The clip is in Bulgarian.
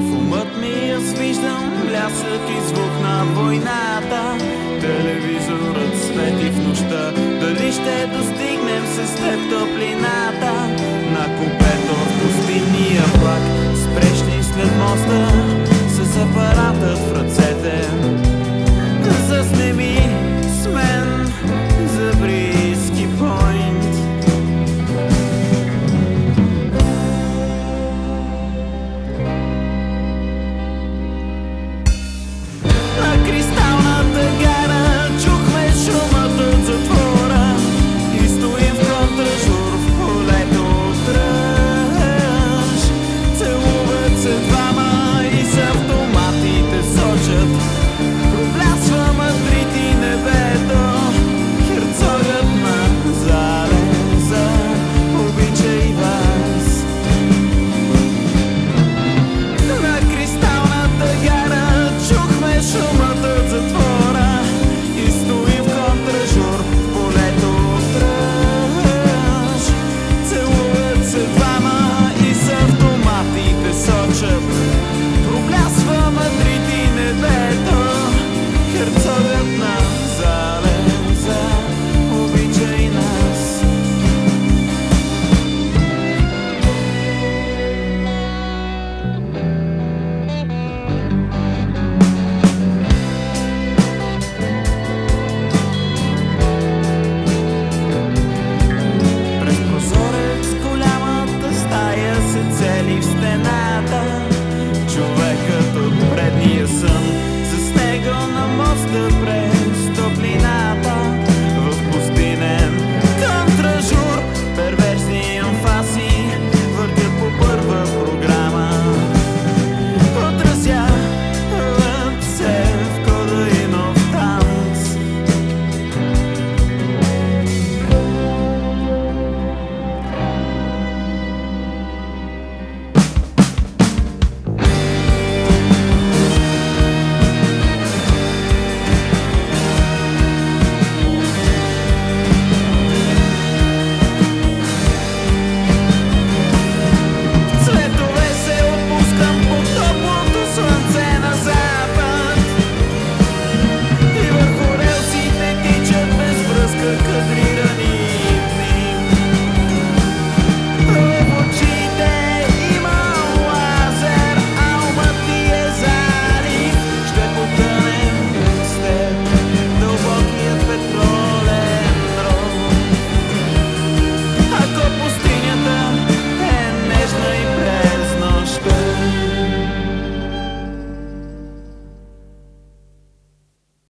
умът ми аз виждам блясък и звук на войната. Телевизорът свети в нощта, дали ще достигнем с теб топлината? На купето в пустинния влак, спрешни след моста, с апаратът в ръцете. Заснеми с мен за близки пойнт. На кристалната гара чухме шумът от затвора и стоим в контражур в полето от ръж. Целуват се двама и с автоматите сочат. Проблясва Мадрид и небето, херцогът на залеза обича и вас. На кристалната гара чухме шумът от затвора и стоим в контражур в полето от ръж. Целуват се двама и с автоматите сочат.